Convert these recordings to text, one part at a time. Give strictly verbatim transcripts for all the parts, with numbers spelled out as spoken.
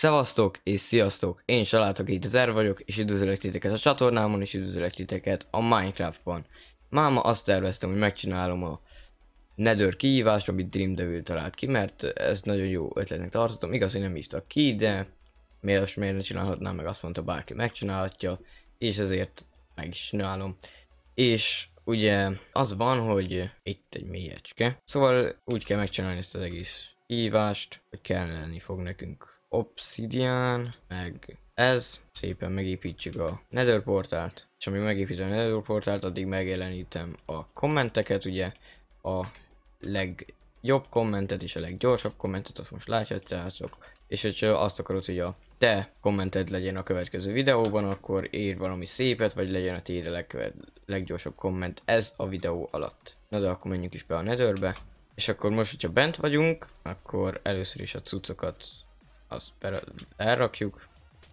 Szevasztok és sziasztok! Én Salátok itt az Er vagyok, és üdvözlök titeket a csatornámon, és üdvözlök titeket a Minecraftban. Máma azt terveztem, hogy megcsinálom a Nether kihívást, amit Dream Devil talált ki, mert ezt nagyon jó ötletnek tartottam. Igaz, hogy nem hívtak ki, de miért, miért ne csinálhatnám, meg azt mondta, bárki megcsinálhatja, és ezért meg is csinálom. És ugye az van, hogy itt egy mélyecske. Szóval úgy kell megcsinálni ezt az egész kihívást, hogy kelleni fog nekünk obsidian, meg ez, szépen megépítsük a Nether portált, és amíg megépítem a Nether portált, addig megjelenítem a kommenteket, ugye a legjobb kommentet és a leggyorsabb kommentet, azt most láthatjátok, és hogyha azt akarod, hogy a te kommented legyen a következő videóban, akkor írj valami szépet, vagy legyen a tiéd a legkövet, leggyorsabb komment ez a videó alatt. Na de akkor menjünk is be a Netherbe, és akkor most, hogyha bent vagyunk, akkor először is a cuccokat azt elrakjuk,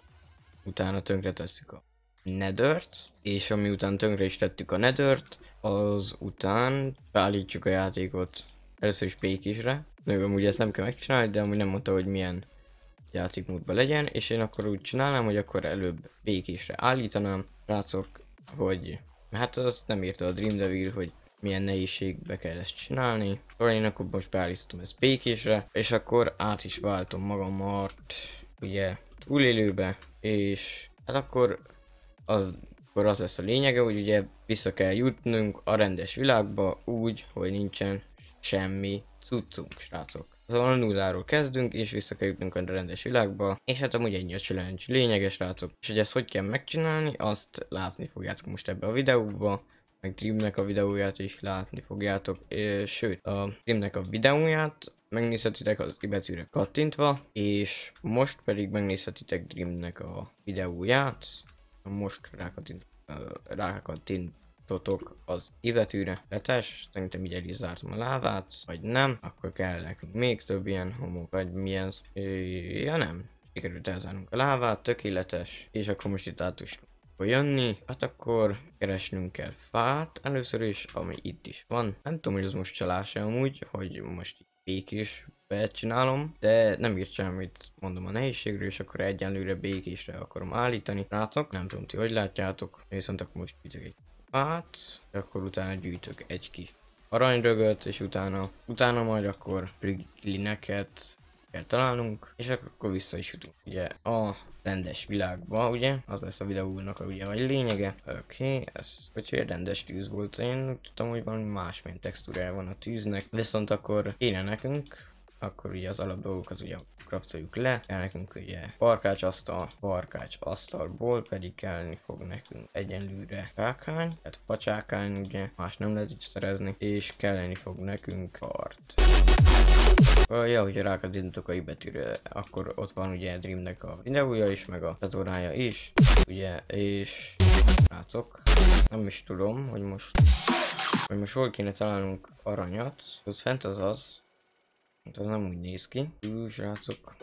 utána tönkre tesszük a Nethert, és ami után tönkre is tettük a Nethert, az után beállítjuk a játékot először is békésre. Még amúgy ezt nem kell megcsinálni, de amúgy nem mondta, hogy milyen játékmódban legyen, és én akkor úgy csinálnám, hogy akkor előbb békésre állítanám, rácok, hogy hát azt nem írta a Dream Devil, hogy milyen nehézségbe kell ezt csinálni. Szóval én akkor most beállítom ezt békésre, és akkor át is váltom magamat ugye túlélőbe, és hát akkor az, akkor az lesz a lényege, hogy ugye vissza kell jutnunk a rendes világba úgy, hogy nincsen semmi cuccunk, srácok. Szóval a nulláról kezdünk, és vissza kell jutnunk a rendes világba, és hát amúgy ennyi a challenge lényeges, srácok. És hogy ezt hogy kell megcsinálni, azt látni fogjátok most ebbe a videóba, meg Dreamnek a videóját is látni fogjátok, és, sőt, a Dreamnek a videóját megnézhetitek az i betűre kattintva, és most pedig megnézhetitek Dreamnek a videóját, most rákattintotok az i betűre, letes, szerintem így el is zártam a lávát, vagy nem, akkor kell nekünk még több ilyen homok, vagy milyen, ja nem, sikerült elzárnunk a lávát, tökéletes, és akkor most itt át is jönni, hát akkor keresnünk kell fát először is, ami itt is van. Nem tudom, hogy ez most csalás-e amúgy, hogy most békés csinálom, de nem írt semmit, mondom a nehézségről, és akkor egyenlőre békésre akarom állítani. Látok, nem tudom, ti hogy látjátok, viszont akkor most gyűjtök egy fát, akkor utána gyűjtök egy kis aranyrögöt, és utána, utána majd akkor priglineket kell találnunk, és akkor vissza is jutunk ugye a rendes világba, ugye, az lesz a videónak a ugye a lényege. Oké, okay, ez hogy rendes tűz volt, én úgy tudtam, hogy valami másmilyen textúrája van a tűznek, viszont akkor kéne nekünk, akkor ugye az alap dolgokat ugye craftoljuk le, kell nekünk ugye parkács asztal, parkács asztalból pedig kelleni fog nekünk egyenlőre csákány, tehát facsákány ugye, más nem lehet így szerezni, és kelleni fog nekünk kart. Ja, hogyha rákattintok a i betűre, akkor ott van ugye Dreamnek a videója is, meg a csatornája is, ugye, és látszok, nem is tudom, hogy most, hogy most hol kéne találnunk aranyat, ott fent az az, az nem úgy néz ki, Ú, srácok.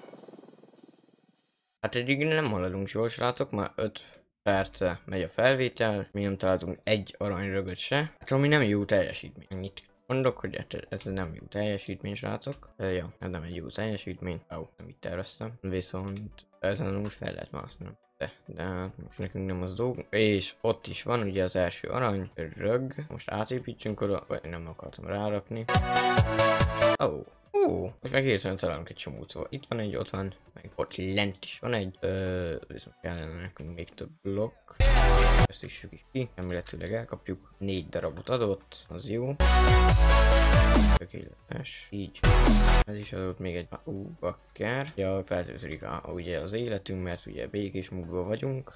Hát eddig nem haladunk jól, srácok, már öt perce megy a felvétel, mi nem találtunk egy aranyrögöt se, hát ami nem jó teljesítmény, ennyit mondok, hogy ez nem jó teljesítmény, srácok. E, ja, ez nem egy jó teljesítmény. Ó, oh, nem így terveztem. Viszont ezen úgy fel lehet másznom. De, de most nekünk nem az dolgunk. És ott is van ugye az első arany rög. Most átépítsünk oda, vagy nem akartam rárakni. Ó, oh. Ó, uh, most meg hirtelen találunk egy csomót, szóval itt van egy, ott van, meg ott lent is van egy, ö, viszont kellene nekünk még több blokk. Ezt is is ki, remélhetőleg elkapjuk, négy darabot adott, az jó. Tökéletes, így. Ez is adott még egy, ú, uh, bakker. Ja, feltöltődik ugye az életünk, mert ugye békés módban vagyunk.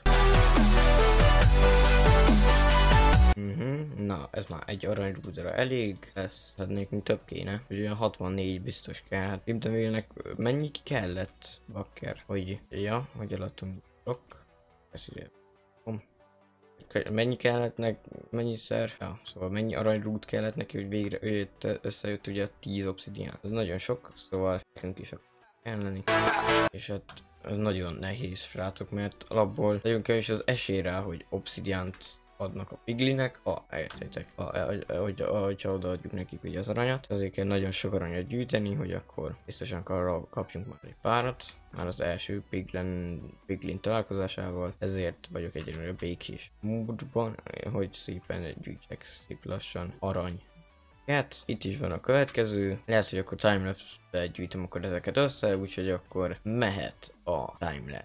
Uh-huh. Na, ez már egy aranyrúdra elég, ez hát nekünk több kéne, hogy olyan hatvannégy biztos kell, hát Dreamnek mennyi kellett, bakker, hogy, ja, hogy alattunk blokk, ez ide, Om. Mennyi kellett nek, mennyiszer, ja, szóval mennyi aranyrúd kellett neki, hogy végre őt összejött ugye tíz obsidian, ez nagyon sok, szóval nekünk is kell lenni, és hát ez nagyon nehéz, srácok, mert alapból nagyon kevés az esély rá, hogy obsidiant adnak a piglinek, ha értétek, hogy hogyha odaadjuk nekik ugye az aranyat, azért kell nagyon sok aranyat gyűjteni, hogy akkor biztosan arra kapjunk majd egy párat, már az első piglin, piglin találkozásával, ezért vagyok egyelőre békés módban, hogy szépen gyűjtsek szép lassan arany. Hát, itt is van a következő, lehet, hogy akkor timelapse-be gyűjtöm akkor ezeket össze, úgyhogy akkor mehet a timelapse.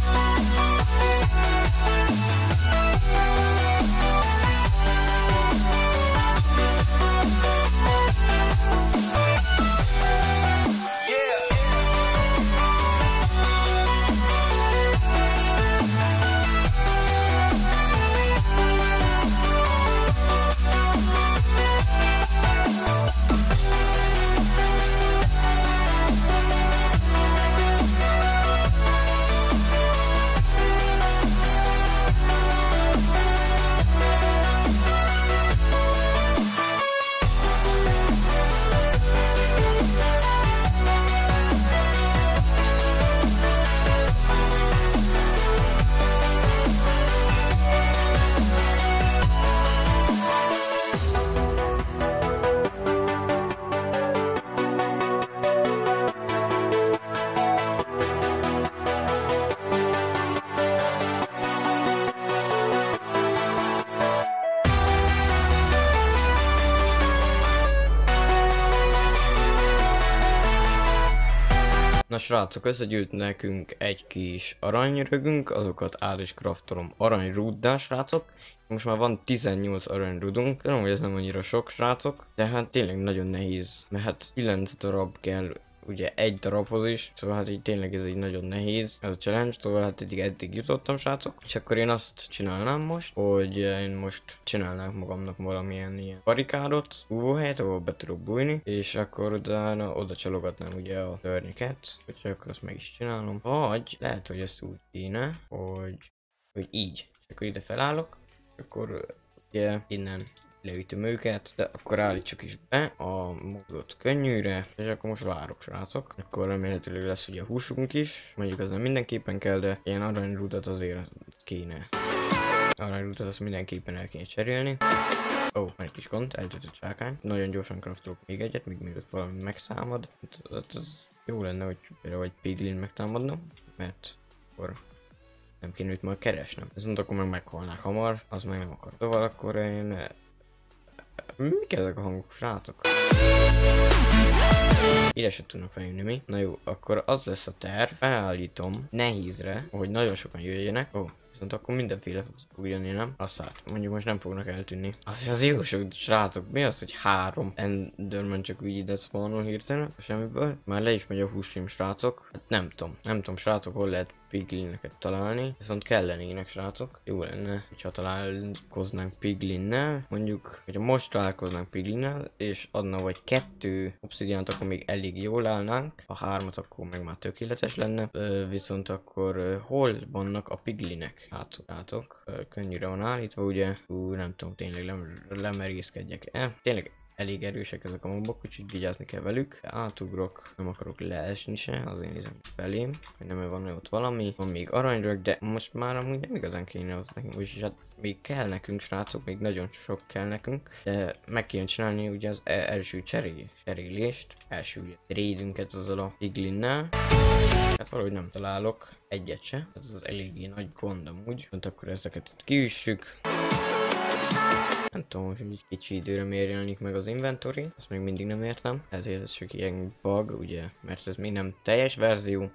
Na srácok, összegyűjt nekünk egy kis aranyrögünk, azokat át is craftolom aranyrúddá, srácok. Most már van tizennyolc aranyrudunk, tudom, hogy ez nem annyira sok, srácok, de hát tényleg nagyon nehéz, mert hát kilenc darab kell ugye egy darabhoz is, szóval hát így tényleg ez így nagyon nehéz, ez a challenge, szóval hát eddig, eddig jutottam, srácok. És akkor én azt csinálnám most, hogy én most csinálnák magamnak valamilyen ilyen barikádot, búvóhelyet, ahol be tudok bújni, és akkor utána oda csalogatnám ugye a szörnyeket, hogyha akkor azt meg is csinálom. Vagy lehet, hogy ezt úgy kéne, hogy, hogy így, és akkor ide felállok, akkor ugye innen leütöm őket, de akkor állítsuk is be a módot könnyűre, és akkor most várok, srácok. Akkor remélhetőleg lesz ugye a húsunk is, mondjuk az nem mindenképpen kell, de ilyen aranyrudat azért kéne. Aranyrudat azt mindenképpen el kéne cserélni. Ó, oh, van egy kis gond, eltöltött csákány. Nagyon gyorsan craftolok még egyet, míg mielőtt valami megszámad. Hát az jó lenne, hogy például egy piglin megtámadna, mert akkor nem kéne őt majd keresnem. Viszont akkor meg meghalnák hamar, az meg nem akar. Szóval akkor én... Mik ezek a hangok, srácok? Ide se tudnak feljönni mi. Na jó, akkor az lesz a terv. Felállítom nehézre, hogy nagyon sokan jöjjenek. Ó, oh, viszont akkor mindenféle fog jönni, nem? Asszát. Mondjuk most nem fognak eltűnni. Azért az jó sok, srácok. Mi az, hogy három Enderman csak úgy ide spawnol hirtelen? Semmiből. Már le is megy a húsfilm, srácok. Hát nem tudom. Nem tudom, srácok, hol lehet piglineket találni, viszont kellenének, srácok. Jó lenne, hogyha találkoznánk piglinnel, mondjuk, hogyha most találkoznánk piglinnel, és adna vagy kettő obszidiánt, akkor még elég jól állnánk, a hármat akkor meg már tökéletes lenne, Ö, viszont akkor uh, hol vannak a piglinek? Látok, könnyűre van állítva, ugye? Ú, nem tudom, tényleg lem lemerészkedjek-e? Tényleg elég erősek ezek a mobok, úgyhogy vigyázni kell velük. Átugrok, nem akarok leesni se, azért nézem felém, hogy nem van ott valami. Van még aranyrög, de most már amúgy nem igazán kéne az nekünk, úgyis hát még kell nekünk, srácok, még nagyon sok kell nekünk. De meg kéne csinálni ugye az első cserél, cserélést, első ugye trade-ünket azzal a piglinnel. Hát valahogy nem találok egyet se, ez az eléggé nagy gond amúgy. Pont akkor ezeket itt kiüssük. Nem tudom, hogy egy kicsi időre miért jelenik meg az inventory, ezt még mindig nem értem. Tehát ez csak ilyen bug, ugye, mert ez még nem teljes verzió.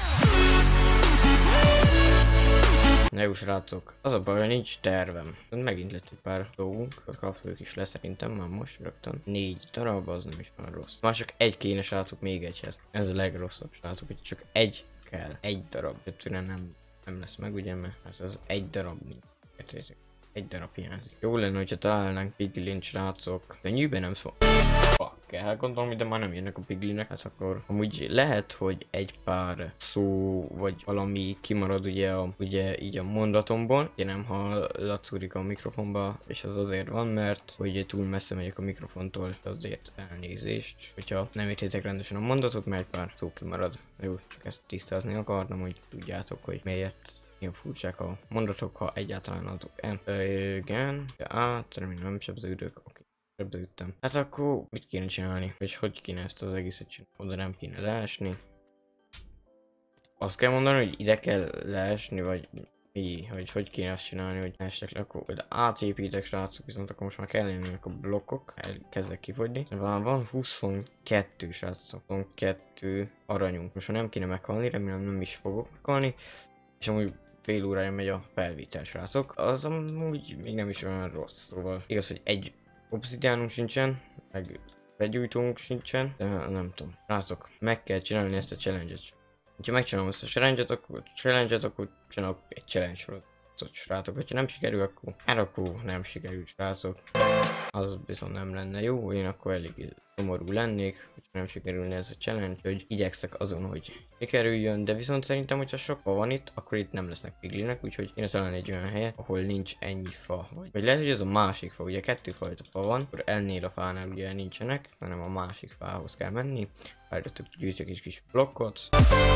Na jó, srácok, az a baj, hogy nincs tervem. Megint lett egy pár dolgunk, a craftolók is lesz szerintem már most rögtön. Négy darab, az nem is már rossz. Már csak egy kéne, srácok, még egyhez. Ez a legrosszabb, srácok, hogy csak egy kell. Egy darab. Egyszerűen nem, nem lesz meg, ugye, mert ez egy darab nincs. Értétek? Egy darab hiányzik. Jó lenne, hogyha találnánk piglin, srácok. Könnyűben nem szó. Kell gondolom, de már nem jönnek a piglinek, hát akkor amúgy lehet, hogy egy pár szó vagy valami kimarad ugye, a, ugye így a mondatomból, ugye nem hallatszódik a mikrofonba, és az azért van, mert hogy túl messze megyek a mikrofontól, azért elnézést, hogyha nem értétek rendesen a mondatot, mert egy pár szó kimarad. Jó, csak ezt tisztázni akartam, hogy tudjátok, hogy miért ilyen furcsák a mondatok, ha egyáltalán azok. En, ö, igen, át, remélem nem sebződök, oké. Sebződtem. Hát akkor mit kéne csinálni? Vagy hogy kéne ezt az egészet csinálni? Oda nem kéne leesni. Azt kell mondani, hogy ide kell leesni, vagy mi? Hogy hogy kéne azt csinálni, hogy estek le, akkor átépítek, srácok, viszont akkor most már kell lennének a blokkok, elkezdek kifogyni. Van, van huszonkettő, srácok, huszonkettő aranyunk. Most már nem kéne meghalni, remélem nem is fogok meghalni. És amúgy fél órája megy a felvétel, srácok. Az amúgy még nem is olyan rossz, szóval igaz, hogy egy obszidiánunk sincsen, meg begyújtunk sincsen, de nem tudom. Srácok, meg kell csinálni ezt a challenge-et. Ha megcsinálom ezt a challenge-et, akkor, challenge akkor csinálok egy challenge sorozatot, srácok. Ha nem sikerül, akkor, hát akkor nem sikerül, srácok. Az viszont nem lenne jó, én akkor elég szomorú lennék, hogyha nem sikerülne ez a challenge, hogy igyekszek azon, hogy sikerüljön, de viszont szerintem, hogyha sok fa van itt, akkor itt nem lesznek piglinek, úgyhogy én találni egy olyan helyet, ahol nincs ennyi fa. Vagy, vagy lehet, hogy ez a másik fa, ugye kettő fajta fa van, akkor ennél a fánál ugye nincsenek, hanem a másik fához kell menni. Várjatok, gyűjtök egy kis blokkot.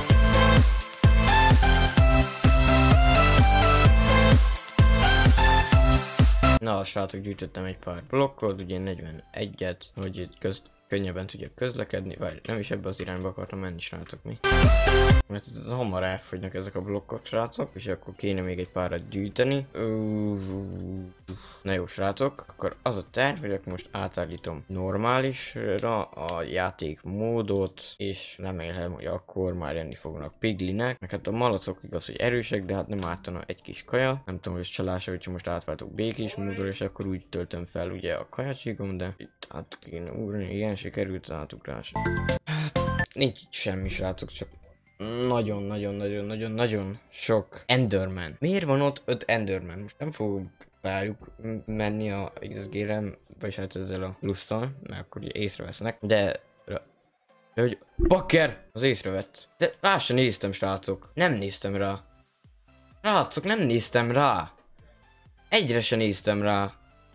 Na, srácok, gyűjtöttem egy pár blokkot, ugye negyvenegyet, hogy itt köz, könnyebben tudjak közlekedni, vagy nem is ebbe az irányba akartam menni, srácok, mi? Mert ez hamar elfogynak ezek a blokkok, srácok, és akkor kéne még egy párat gyűjteni. Na jó, srácok, akkor az a terv, hogy akkor most átállítom normálisra a játékmódot, és remélem, hogy akkor már jönni fognak piglinek. Meg hát a malacok igaz, hogy erősek, de hát nem ártana egy kis kaja. Nem tudom, hogy ez csalása, hogyha most átváltok békés módra, és akkor úgy töltöm fel ugye a kajacsíkom, de itt át kéne úrni, igen, sikerült az átugrás. Hát, nincs itt semmi, srácok, csak nagyon-nagyon-nagyon-nagyon-nagyon sok Enderman. Miért van ott öt Enderman? Most nem fogok rájuk menni a iksz gé-re, vagy hát ezzel a plusztal, mert akkor ugye észrevesznek, de... de hogy... Bakker! Az észrevett. De rá sem néztem, srácok. Nem néztem rá. Srácok, nem néztem rá. Egyre sem néztem rá.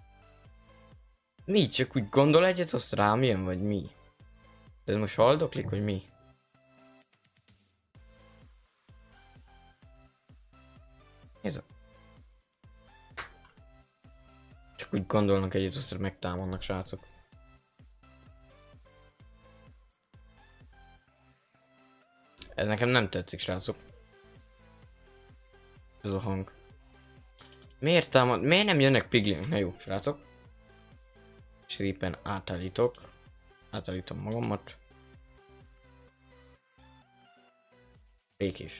Mi? Csak úgy gondol egyet, azt rám jön, vagy mi? De ez most haldoklik, vagy mi? Ez a... Csak úgy gondolnak egyet, aztán megtámadnak, srácok. Ez nekem nem tetszik, srácok. Ez a hang. Miért támad? Miért nem jönnek piglink? Na jó, srácok. Szépen átállítok. Átállítom magamat. Békés.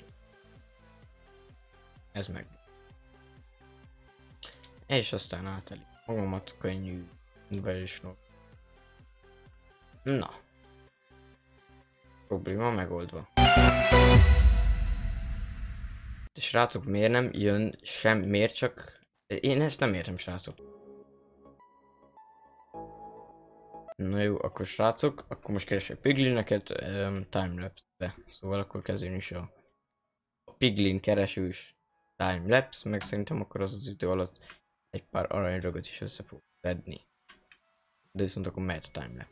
Ez meg. És aztán átállítom magamat, könnyű. Be is no. Na. Probléma megoldva. De srácok, miért nem jön sem, miért csak... Én ezt nem értem, srácok. Na jó, akkor srácok, akkor most keresek piglineket um, timelapse-be. Szóval akkor kezdjön is a, a piglin keresős timelapse, meg szerintem akkor az az idő alatt egy pár aranyrögöt is össze fog szedni. De viszont akkor mehet a timelapse.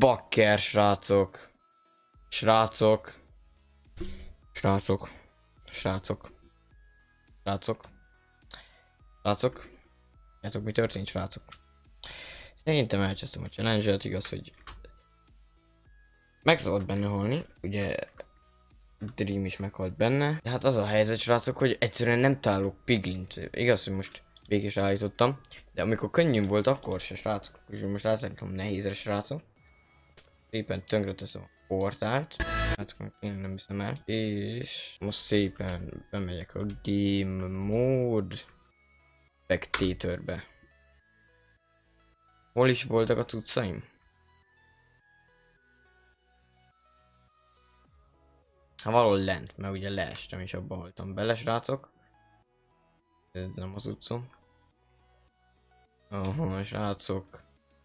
Bakker, srácok. Srácok. Srácok. Srácok. Srácok. Srácok. Srácok, mi történt, srácok? Szerintem elcsesztem a challenge-et, igaz, hogy meg szabad benne halni, ugye Dream is meghalt benne. De hát az a helyzet, srácok, hogy egyszerűen nem találok Piglint. Igaz, hogy most végig állítottam, de amikor könnyű volt, akkor se, srácok. Úgyhogy most láthatom nehézre, srácok. Szépen tönkre teszem a portált. Hát én nem hiszem el. És most szépen bemegyek a Game Mode Spectatorbe. Hol is voltak a cuccaim? Hát valahol lent, mert ugye leestem és abba haltam bele, srácok. Ez nem az utcom. Aha, srácok.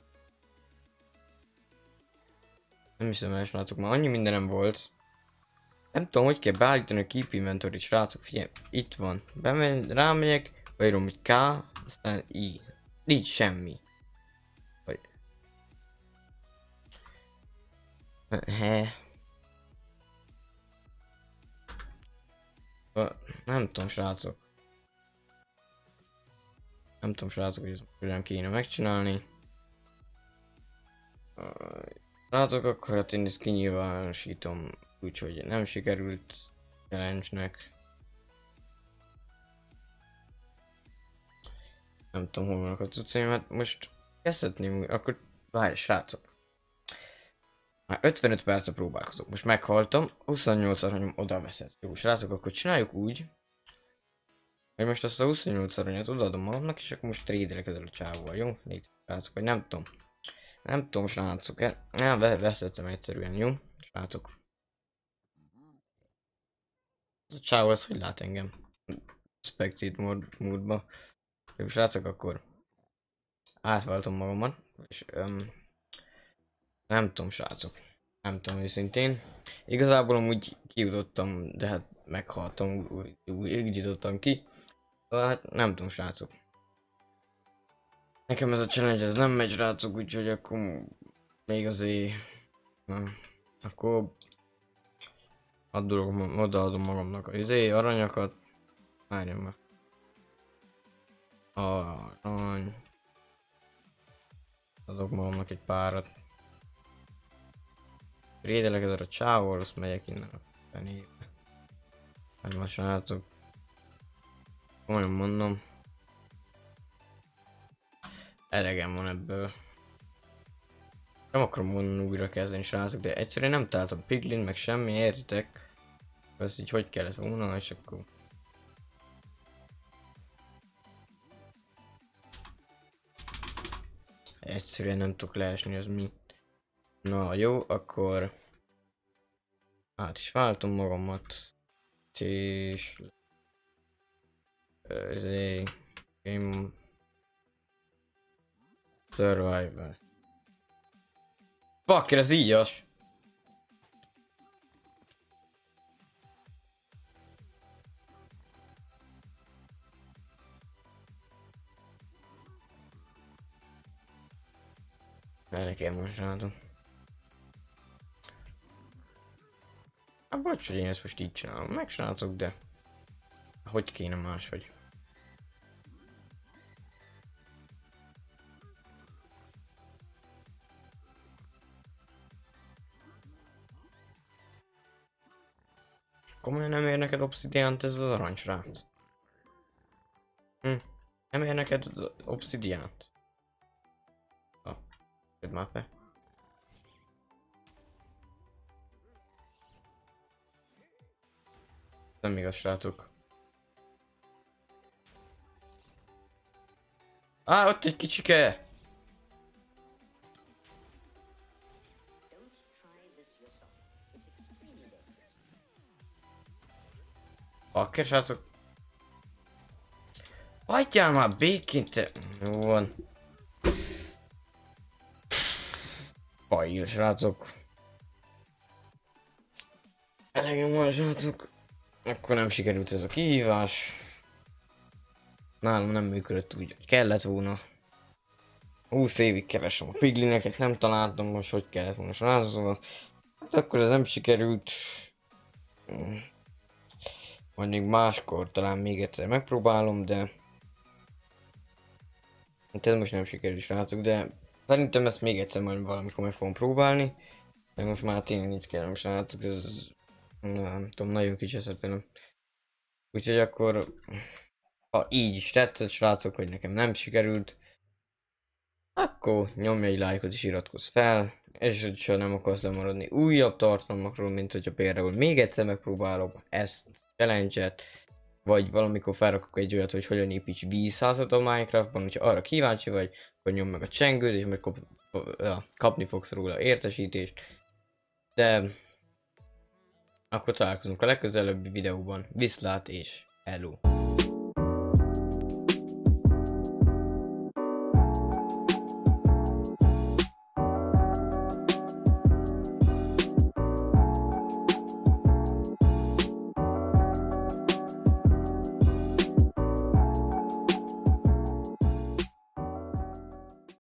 Nem hiszem el, srácok, már annyi mindenem volt. Nem tudom, hogy kell beállítani a Keep Inventory, srácok, figyelj, itt van. Bemegy, rámegyek, beírom, hogy K, aztán I. Így semmi. Vagy... He. Nem tudom, srácok. Nem tudom, srácok, hogy ezt hogyan kéne megcsinálni. Srácok, akkor hát én ezt kinyilvánosítom, úgyhogy nem sikerült challenge-nek. Nem tudom, hol vannak a cuccaim, hát most kezdhetném, akkor várj, srácok. Már ötvenöt percre próbálkozok, most meghaltam, huszonnyolc aranyom oda veszed. Jó, srácok, akkor csináljuk úgy, hogy most azt a huszonnyolc aranyat odaadom magamnak, és akkor most trédelek ezzel a csávóval, jó? Négy srácok, vagy nem tudom. Nem tudom, srácok, nem veszettem egyszerűen, jó? Srácok. Ez a csávó, ez hogy lát engem? Spectate módba. Jó, srácok, akkor átváltom magamat, és um, nem tudom, srácok. Nem tudom őszintén. Igazából amúgy kijutottam, de hát meghaltam, úgy, úgy jutottam ki. Hát nem tudom, srácok. Nekem ez a challenge ez nem megy, srácok, úgyhogy akkor még azért... Na, akkor... Adom, odaadom magamnak az izé, aranyakat. Várjam meg. Arany. Adok magamnak egy párat. Rédelek ezzel a csávóval, azt megyek innen a fenébe. Hát már srácok. Olyan mondom. Elegem van ebből. Nem akarom onnan újra kezdeni, srácok, de egyszerűen nem találtam Piglin, meg semmi, értitek? Ez így hogy kellett volna, és akkor... Egyszerűen nem tudok leesni, az mi. Na jó, akkor... Át is váltom magamat. És... Ezért... Game... Survivor. Bakker, ez ígyas! Nekem most látom. Hát bocs, hogy én ezt most így csinálom, meg srácok, de... Hogy kéne máshogy? Komolyan nem ér neked obszidiánt ez az arany, srác? Hm? Nem ér neked az obszidiánt? Ah, tedd már be. Nem igaz, srácok. Á, ott egy kicsike! Bakker, srácok. Hagyjál már békén, te... Jó van. Fail, srácok. Elegem van, srácok. Akkor nem sikerült ez a kihívás. Nálam nem működött úgy, hogy kellett volna. húsz évig keresem a piglineket, nem találtam, most hogy kellett volna rázolva. Hát akkor ez nem sikerült. Mm. Majd még máskor talán még egyszer megpróbálom, de... Hát ez most nem sikerült, srácok, de... Szerintem ezt még egyszer majd valamikor meg fogom próbálni. De most már tényleg nincs kérem, srácok, ez... Nem tudom, nagyon kicsi eszetelem. Úgyhogy akkor... Ha így is tetszett, srácok, hogy nekem nem sikerült, akkor nyomj egy lájkot és iratkozz fel, és hogyha nem akarsz lemaradni újabb tartalmakról, mint hogyha például még egyszer megpróbálok ezt challenge-et, vagy valamikor felrakok egy olyat, hogy hogyan építs vízházat a Minecraftban, hogyha arra kíváncsi vagy, akkor nyomd meg a csengőt, és majd kap, kapni fogsz róla értesítést. De akkor találkozunk a legközelebbi videóban. Viszlát és hello!